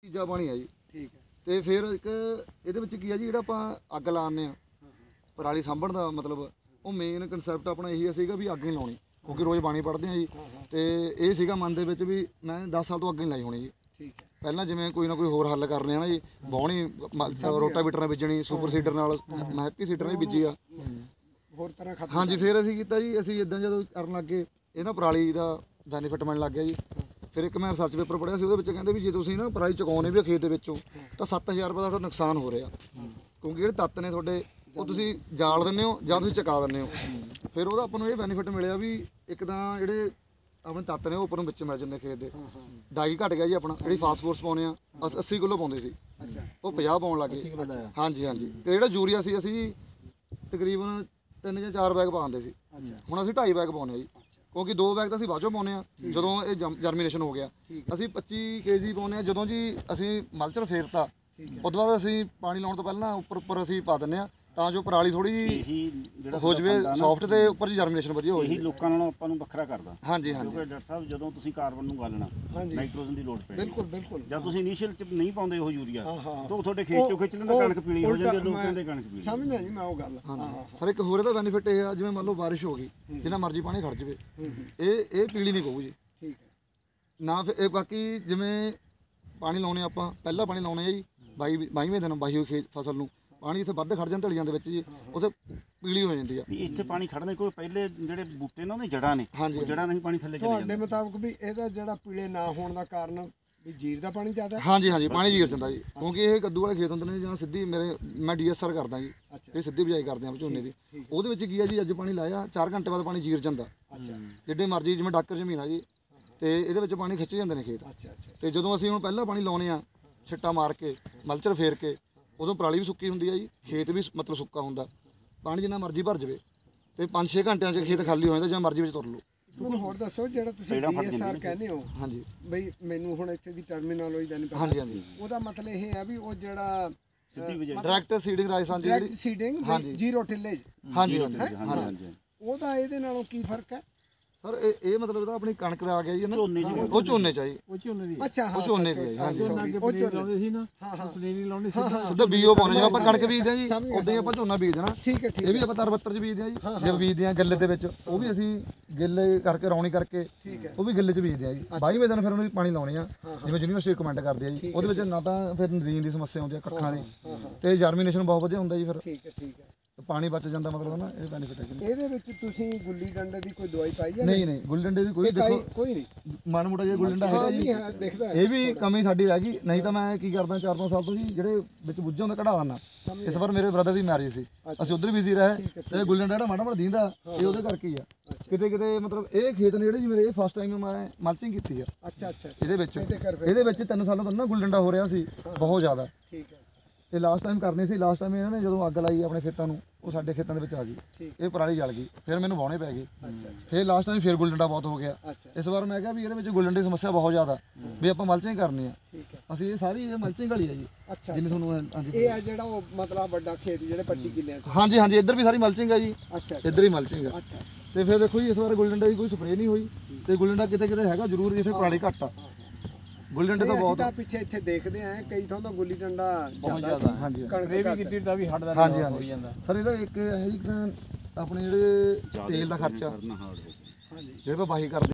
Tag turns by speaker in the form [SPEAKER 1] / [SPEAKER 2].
[SPEAKER 1] ਤੀਜਾ ਪਾਣੀ ਹੈ ਜੀ।
[SPEAKER 2] ਠੀਕ ਹੈ।
[SPEAKER 1] ਤੇ ਫਿਰ ਇੱਕ ਇਹਦੇ ਵਿੱਚ ਕੀ ਆ ਜੀ, ਜਿਹੜਾ ਆਪਾਂ ਅੱਗ ਲਾਉਂਦੇ ਆ ਪਰਾਲੀ ਸਾਂਭਣ ਦਾ ਮਤਲਬ ਉਹ ਮੇਨ ਕਨਸੈਪਟ ਆਪਣਾ ਇਹੀ ਸੀਗਾ ਵੀ ਅੱਗ ਨਹੀਂ ਲਾਉਣੀ, ਕਿਉਂਕਿ ਰੋਜ਼ ਬਾਣੀ ਪੜ੍ਹਦੇ ਆ ਜੀ। ਤੇ ਇਹ ਸੀਗਾ ਮਨ ਦੇ ਵਿੱਚ ਵੀ ਮੈਂ 10 ਸਾਲ ਤੋਂ ਅੱਗ ਨਹੀਂ ਲਾਈ ਹੋਣੀ ਜੀ।
[SPEAKER 2] ਠੀਕ ਹੈ।
[SPEAKER 1] ਪਹਿਲਾਂ ਜਿਵੇਂ ਕੋਈ ਨਾ ਕੋਈ ਹੋਰ ਹੱਲ ਕਰਨੇ ਆ ਨਾ ਜੀ, ਵਾਹੁਣੀ ਰੋਟਾਵੀਟਰ ਨਾਲ ਬੀਜਣੀ, ਸੁਪਰ ਸੀਡਰ ਨਾਲ, ਹੈਪੀ ਸੀਡਰ ਨਾਲ ਬੀਜੀ ਆ
[SPEAKER 2] ਹੋਰ ਤਰ੍ਹਾਂ ਖਤਮ।
[SPEAKER 1] ਹਾਂਜੀ, ਫਿਰ ਅਸੀਂ ਕੀਤਾ ਜੀ, ਅਸੀਂ ਇਦਾਂ ਜਦੋਂ ਕਰਨ ਲੱਗੇ ਇਹ ਨਾ ਪਰਾਲੀ ਦਾ ਬੈਨੀਫਿਟ ਮਿਲਣ ਲੱਗ ਗਿਆ ਜੀ। ਫਿਰ ਇੱਕ ਮੈਂ ਰਿਸਰਚ ਪੇਪਰ ਪੜ੍ਹਿਆ ਸੀ, ਉਹਦੇ ਵਿੱਚ ਕਹਿੰਦੇ ਵੀ ਜੇ ਤੁਸੀਂ ਨਾ ਪਰਾਲੀ ਚੁਕਾਉਣੇ ਵੀ ਖੇਤ ਦੇ ਵਿੱਚੋਂ ਤਾਂ 7000 ਰੁਪਏ ਦਾ ਤੁਹਾਡਾ ਨੁਕਸਾਨ ਹੋ ਰਿਹਾ, ਕਿਉਂਕਿ ਜਿਹੜੇ ਤੱਤ ਨੇ ਤੁਹਾਡੇ ਉਹ ਤੁਸੀਂ ਜਾਲ ਦਿੰਦੇ ਹੋ ਜਾਂ ਤੁਸੀਂ ਚੁਕਾ ਦਿੰਦੇ ਹੋ। ਫਿਰ ਉਹਦਾ ਆਪਾਂ ਨੂੰ ਇਹ ਬੈਨੀਫਿਟ ਮਿਲਿਆ ਵੀ ਇੱਕ ਤਾਂ ਜਿਹੜੇ ਆਪਣੇ ਤੱਤ ਨੇ ਉਹ ਉੱਪਰ ਨੂੰ ਵਿੱਚ ਮਿਲ ਜਾਂਦੇ ਖੇਤ ਦੇ, ਡਾਈ ਘਟ ਗਿਆ ਜੀ ਆਪਣਾ। ਜਿਹੜੀ ਫਾਸਫੋਰਸ ਪਾਉਂਦੇ ਆ 80 ਕਿਲੋ ਪਾਉਂਦੇ ਸੀ, ਉਹ 50 ਪਾਉਣ ਲੱਗ ਗਏ। ਹਾਂਜੀ ਹਾਂਜੀ। ਤੇ ਜਿਹੜਾ ਯੂਰੀਆ ਸੀ ਅਸੀਂ ਤਕਰੀਬਨ 3 ਜਾਂ 4 ਬੈਗ ਪਾਉਂਦੇ ਸੀ, ਹੁਣ ਅਸੀਂ 2.5 ਬੈਗ ਪਾਉਂਦੇ ਆ ਜੀ, ਕਿਉਂਕਿ 2 ਬੈਗ ਤਾਂ ਅਸੀਂ ਬਾਅਦ ਚੋਂ ਪਾਉਂਦੇ ਆ ਜਦੋਂ ਇਹ ਜਰਮੀਨੇਸ਼ਨ ਹੋ ਗਿਆ। ਅਸੀਂ 25 kg ਪਾਉਂਦੇ ਆ ਜਦੋਂ ਜੀ ਅਸੀਂ ਮਲਚਰ ਫੇਰਤਾ, ਉਸ ਤੋਂ ਬਾਅਦ ਅਸੀਂ ਪਾਣੀ ਲਾਉਣ ਤੋਂ ਪਹਿਲਾਂ ਉੱਪਰ ਅਸੀਂ ਪਾ ਦਿੰਦੇ ਆ ਤਾਂ ਜੋ ਪਰਾਲੀ ਥੋੜੀ ਜਿਹੀ ਹੋ ਜਵੇ ਸੌਫਟ ਤੇ ਉੱਪਰ ਜਰਮੀਨੇਸ਼ਨ ਵਧੀਆ ਹੋ ਜਾਵੇ।
[SPEAKER 3] ਇਹੀ ਲੋਕਾਂ ਨਾਲੋਂ ਆਪਾਂ ਨੂੰ ਵੱਖਰਾ ਕਰਦਾ।
[SPEAKER 1] ਹਾਂਜੀ ਹਾਂਜੀ।
[SPEAKER 3] ਕਿਉਂਕਿ ਡਾਕਟਰ ਸਾਹਿਬ ਜਦੋਂ ਤੁਸੀਂ ਕਾਰਬਨ ਨੂੰ ਗਾਲਣਾ, ਨਾਈਟ੍ਰੋਜਨ ਦੀ ਲੋੜ ਪੈਣੀ।
[SPEAKER 2] ਬਿਲਕੁਲ ਬਿਲਕੁਲ।
[SPEAKER 3] ਜਦ ਤੁਸੀਂ ਇਨੀਸ਼ੀਅਲ ਚ ਨਹੀਂ ਪਾਉਂਦੇ ਉਹ ਯੂਰੀਆ ਤਾਂ ਤੁਹਾਡੇ ਖੇਤ ਚੋਂ ਖਿੱਚ ਲੈਂਦਾ, ਕਣਕ ਪੀਲੀ ਹੋ ਜਾਂਦੀ, ਲੋਕਾਂ ਦੇ ਕਣਕ ਪੀਲੀ।
[SPEAKER 2] ਸਮਝਦਾ ਜੀ ਮੈਂ ਉਹ ਗੱਲ।
[SPEAKER 1] ਸਰ ਇੱਕ ਹੋਰ ਇਹਦਾ ਬੈਨੀਫਿਟ ਇਹ ਆ, ਜਿਵੇਂ ਮੰਨ ਲਓ ਬਾਰਿਸ਼ ਹੋ ਗਈ, ਜਿੰਨਾ ਮਰਜ਼ੀ ਪਾਣੀ ਖੜ ਜਵੇ ਇਹ ਪੀਲੀ ਨਹੀਂ ਪਊ ਜੀ।
[SPEAKER 2] ਠੀਕ ਹੈ
[SPEAKER 1] ਨਾ। ਫਿਰ ਬਾਕੀ ਜਿਵੇਂ ਪਾਣੀ ਲਾਉਣੇ ਆਪਾਂ ਪਹਿਲਾਂ ਪਾਣੀ ਲਾਉਣੇ ਆ ਜੀ 22ਵੇਂ ਦਿਨ ਵਾਹੀ ਹੋਈ ਫਸਲ ਨੂੰ ਪਾਣੀ ਇੱਥੇ ਵੱਧ ਖੜ ਜਾਂਦਾ ਢਲੀਆਂ ਦੇ ਵਿੱਚ ਜੀ, ਉੱਥੇ ਪੀਲੀ ਹੋ ਜਾਂਦੀ ਆ।
[SPEAKER 3] ਇੱਥੇ ਪਾਣੀ ਖੜਨੇ ਕੋਈ ਪਹਿਲੇ ਜਿਹੜੇ ਬੂਟੇ ਨੇ ਉਹਦੇ ਜੜਾਂ ਨੇ, ਉਹ ਜੜਾਂ ਨਹੀਂ ਪਾਣੀ ਥੱਲੇ ਚਲੇ ਜਾਂਦੇ।
[SPEAKER 2] ਤੁਹਾਡੇ ਮੁਤਾਬਕ ਵੀ ਇਹਦਾ ਜਿਹੜਾ ਪੀਲੇ ਨਾ ਹੋਣ ਦਾ ਕਾਰਨ ਵੀ ਜੀਰ ਦਾ ਪਾਣੀ ਜ਼ਿਆਦਾ?
[SPEAKER 1] ਹਾਂਜੀ ਹਾਂਜੀ, ਪਾਣੀ ਜੀਰ ਜਾਂਦਾ ਜੀ, ਕਿਉਂਕਿ ਇਹ ਕੱਦੂ ਵਾਲੇ ਖੇਤ ਹੁੰਦੇ ਨੇ ਜਾਂ ਸਿੱਧੀ ਮੈਂ ਡੀਐਸਆਰ ਕਰਦਾ ਜੀ, ਇਹ ਸਿੱਧੀ ਬਿਜਾਈ ਕਰਦੇ ਆ ਝੋਨੇ ਦੀ। ਉਹਦੇ ਵਿੱਚ ਕੀ ਆ ਜੀ, ਅੱਜ ਪਾਣੀ ਲਾਇਆ 4 ਘੰਟੇ ਬਾਅਦ ਪਾਣੀ ਜੀਰ ਜਾਂਦਾ। ਜਿੱਡੇ ਮਰਜ਼ੀ ਜਿਵੇਂ ਡਾਕਰ ਜ਼ਮੀਨ ਆ ਜੀ, ਤੇ ਇਹਦੇ ਵਿੱਚ ਪਾਣੀ ਖਿੱਚ ਜਾਂਦੇ ਨੇ ਖੇਤ। ਤੇ ਜਦੋਂ ਅਸੀਂ ਹੁਣ ਪਹਿਲਾਂ ਪਾਣੀ ਲਾਉਣੇ ਆ ਛਿੱਟਾ ਮਾਰ ਕੇ ਮਲਚਰ ਫੇਰ ਕੇ, ਉਦੋਂ ਪਰਾਲੀ ਵੀ ਸੁੱਕੀ ਹੁੰਦੀ ਆ ਜੀ, ਖੇਤ ਵੀ ਮਤਲਬ ਸੁੱਕਾ ਹੁੰਦਾ, ਪਾਣੀ ਜਿੰਨਾ ਮਰਜ਼ੀ ਭਰ ਜਾਵੇ ਤੇ 5-6 ਘੰਟਿਆਂ 'ਚ ਖੇਤ ਖਾਲੀ ਹੋ ਜਾਂਦਾ, ਜਾਂ ਮਰਜ਼ੀ ਵਿੱਚ ਤੁਰ ਲਓ।
[SPEAKER 2] ਮੈਨੂੰ ਹੋਰ ਦੱਸੋ, ਜਿਹੜਾ ਤੁਸੀਂ ਡੀਐਸਆਰ ਕਹਿੰਦੇ ਹੋ,
[SPEAKER 1] ਹਾਂਜੀ
[SPEAKER 2] ਬਈ ਮੈਨੂੰ ਹੁਣ ਇੱਥੇ ਦੀ ਟਰਮੀਨੋਲੋਜੀ ਦਾ ਨਹੀਂ ਪਤਾ।
[SPEAKER 1] ਹਾਂਜੀ ਹਾਂਜੀ।
[SPEAKER 2] ਉਹਦਾ ਮਤਲਬ ਇਹ ਹੈ ਵੀ ਉਹ ਜਿਹੜਾ
[SPEAKER 1] ਡਾਇਰੈਕਟ ਸੀਡਿੰਗ ਰਾਜਸਥਾਨ ਦੀ
[SPEAKER 2] ਡਾਇਰੈਕਟ ਸੀਡਿੰਗ ਜ਼ੀਰੋ ਟਿਲੇਜ।
[SPEAKER 1] ਹਾਂਜੀ ਹਾਂਜੀ।
[SPEAKER 2] ਉਹਦਾ ਇਹਦੇ ਨਾਲੋਂ ਕੀ ਫਰਕ ਹੈ
[SPEAKER 1] ਸਰ? ਇਹ ਮਤਲਬ ਇਹਦਾ ਆਪਣੀ ਕਣਕ ਦਾ ਆ ਗਿਆ ਜੀ ਨਾ, ਉਹ ਝੋਨੇ ਚ ਆਈ।
[SPEAKER 2] ਅੱਛਾ
[SPEAKER 1] ਉਹ ਝੋਨੇ ਦੀ ਹਾਂਜੀ।
[SPEAKER 2] ਉਹ ਝੋਨੇ ਸੀ ਨਾ। ਹਾਂ
[SPEAKER 4] ਪਨੀਰੀ ਲਾਉਣੀ ਸੀ,
[SPEAKER 1] ਸਿੱਧਾ ਬੀਓ ਪਾਉਣਾ, ਜਿਵੇਂ ਆਪਾਂ ਕਣਕ ਬੀਜਦੇ ਆ ਜੀ ਉਦਾਂ ਹੀ ਆਪਾਂ ਝੋਨਾ ਬੀਜ ਦੇਣਾ।
[SPEAKER 2] ਠੀਕ ਹੈ ਠੀਕ।
[SPEAKER 1] ਇਹ ਵੀ ਆਪਾਂ ਤਰਬੱਤਰ ਚ ਬੀਜਦੇ ਆ ਜੀ, ਜੇ ਬੀਜਦੇ ਆ ਗਿੱਲੇ ਦੇ ਵਿੱਚ, ਉਹ ਵੀ ਅਸੀਂ ਗਿੱਲੇ ਕਰਕੇ ਰੌਣੀ ਕਰਕੇ ਉਹ ਵੀ ਗਿੱਲੇ ਚ ਬੀਜਦੇ ਆ ਜੀ। 22ਵੇਂ ਦਿਨ ਫਿਰ ਉਹਨੂੰ ਪਾਣੀ ਲਾਉਣੇ ਆ, ਜਿਵੇਂ ਯੂਨੀਵਰਸਿਟੀ ਰਿਕਮੈਂਡ ਕਰਦੇ ਆ ਜੀ। ਉਹਦੇ ਵਿੱਚ ਨਾ ਤਾਂ ਫਿਰ ਨਦੀਨ ਦੀ ਸਮੱਸਿਆ ਆਉਂਦੀ ਆ ਕੱਖਾਂ ਦੀ, ਤੇ ਜਰਮੀਨੇਸ਼ਨ ਬਹੁਤ ਵਧੀਆ ਹੁੰਦਾ ਜੀ। ਫਿਰ
[SPEAKER 2] ਠੀਕ ਹੈ ਠੀਕ ਹੈ,
[SPEAKER 1] ਪਾਣੀ ਬਚ ਜਾਂਦਾ, ਮਤਲਬ ਨਾ ਇਹ ਬੈਨੀਫਿਟ ਹੈ।
[SPEAKER 2] ਇਹਦੇ ਵਿੱਚ ਤੁਸੀਂ ਗੁੱਲੀ ਡੰਡੇ ਦੀ ਕੋਈ ਦਵਾਈ ਪਾਈ ਹੈ?
[SPEAKER 1] ਨਹੀਂ ਨਹੀਂ, ਗੁੱਲੀ ਡੰਡੇ ਦੀ ਕੋਈ ਦੇਖੋ
[SPEAKER 2] ਕੋਈ ਨਹੀਂ,
[SPEAKER 1] ਮਾੜਾ ਮੋਟਾ ਜਿਹਾ ਗੁੱਲੀ ਡੰਡਾ ਹੈਗਾ ਜੀ,
[SPEAKER 2] ਦਿਖਦਾ।
[SPEAKER 1] ਇਹ ਵੀ ਕਮੀ ਸਾਡੀ ਰਹਿ ਗਈ, ਨਹੀਂ ਤਾਂ ਮੈਂ ਕੀ ਕਰਦਾ 4-5 ਸਾਲ ਤੋਂ ਜੀ, ਜਿਹੜੇ ਵਿੱਚ ਬੁੱਝਾ ਹੁੰਦਾ ਕਢਾ ਦਿੰਦਾ। ਇਸ ਵਾਰ ਮੇਰੇ ਬ੍ਰਦਰ ਦੀ ਮੈਰਿਜ ਸੀ, ਅਸੀਂ ਉਧਰ ਬਿਜ਼ੀ ਰਹੇ, ਤੇ ਗੁੱਲੀ ਡੰਡਾ ਜਿਹੜਾ ਮਾੜਾ ਮਾੜਾ ਦੀਂਦਾ ਇਹ ਉਹਦੇ ਕਰਕੇ ਹੀ ਆ। ਕਿਤੇ ਕਿਤੇ ਮਤਲਬ ਇਹ ਖੇਤ ਨੇ ਜਿਹੜੇ ਜੀ ਮੇਰੇ, ਇਹ ਫਸਟ ਟਾਈਮ ਮੈਂ ਮਲਚਿੰਗ ਕੀਤੀ ਆ।
[SPEAKER 2] ਅੱਛਾ ਅੱਛਾ।
[SPEAKER 1] ਇਹਦੇ ਵਿੱਚ 3 ਸਾਲਾਂ ਤੋਂ ਨਾ ਗੁੱਲੀ ਡੰਡਾ ਹੋ ਰਿਹਾ ਸੀ ਬਹੁਤ ਜ਼ਿਆਦਾ।
[SPEAKER 2] ਠੀਕ ਹੈ।
[SPEAKER 1] ਤੇ ਲਾਸਟ ਟਾਈਮ ਕਰਨੀ ਸੀ, ਲਾਸਟ ਟਾਈਮ ਇਹਨਾਂ ਨੇ ਜਦੋਂ ਅੱਗ ਲਾਈ ਆਪਣੇ ਖੇਤਾਂ ਨੂੰ, ਉਹ ਸਾਡੇ ਖੇਤਾਂ ਦੇ ਵਿੱਚ ਆ ਗਈ, ਇਹ ਪਰਾਲੀ ਜਲ ਗਈ, ਫਿਰ ਮੈਨੂੰ ਵਾਹੁਣੇ ਪੈ ਗਏ। ਫਿਰ ਲਾਸਟ ਟਾਈਮ ਫਿਰ ਗੁੱਲੀ ਡੰਡਾ ਬਹੁਤ ਹੋ ਗਿਆ। ਇਸ ਵਾਰ ਮੈਂ ਕਿਹਾ ਵੀ ਇਹਦੇ ਵਿੱਚ ਗੁੱਲੀ ਡੰਡੇ ਦੀ ਸਮੱਸਿਆ ਬਹੁਤ ਜ਼ਿਆਦਾ, ਵੀ ਆਪਾਂ ਮਲਚਿੰਗ ਕਰਨੀ ਆ। ਅਸੀਂ ਇਹ ਸਾਰੀ ਇਹ ਮਲਚਿੰਗ ਵਾਲੀ ਆ ਜੀ। ਜਿਵੇਂ ਤੁਹਾਨੂੰ
[SPEAKER 2] ਇਹ ਆ ਜਿਹੜਾ ਉਹ ਮਤਲਬ ਵੱਡਾ ਖੇਤ ਜਿਹੜੇ 25 ਕਿੱਲਿਆਂ ਚ।
[SPEAKER 1] ਹਾਂਜੀ ਹਾਂਜੀ, ਇੱਧਰ ਵੀ ਸਾਰੀ ਮਲਚਿੰਗ ਆ ਜੀ।
[SPEAKER 2] ਅੱਛਾ,
[SPEAKER 1] ਇੱਧਰ ਹੀ ਮਲਚਿੰਗ ਆ। ਤੇ ਫਿਰ ਦੇਖੋ ਜੀ, ਇਸ ਵਾਰ ਗੁੱਲੀ ਡੰਡੇ ਦੀ ਕੋਈ ਸਪਰੇਅ ਨਹੀਂ ਹੋਈ, ਤੇ ਗੁੱਲੀ ਡੰਡਾ ਕਿਤੇ ਕਿਤੇ ਹੈਗਾ ਜ਼ਰੂਰ, ਜਿੱਥੇ ਪਰਾਲੀ ਘੱਟ ਆ। ਗੁੱਲੀ ਡੰਡੇ ਤਾਂ ਬਹੁਤ
[SPEAKER 2] ਪਿੱਛੇ ਇੱਥੇ ਦੇਖਦੇ ਆ, ਕਈ ਥਾਂ ਤਾਂ ਗੁੱਲੀ ਡੰਡਾ ਜ਼ਿਆਦਾ ਸੀ।
[SPEAKER 1] ਹਾਂਜੀ
[SPEAKER 4] ਕਣਕ ਵੀ ਕੀਤੀ ਤਾਂ ਵੀ ਹਟਦਾ
[SPEAKER 1] ਹਾਂਜੀ ਹਾਂਜੀ। ਸਰ ਇਹਦਾ ਇੱਕ ਹੈ ਜੀ, ਆਪਣੇ ਜਿਹੜੇ ਤੇਲ ਦਾ ਖਰਚਾ, ਜਿਹੜੇ ਆਪਾਂ ਵਾਹੀ ਕਰਦੇ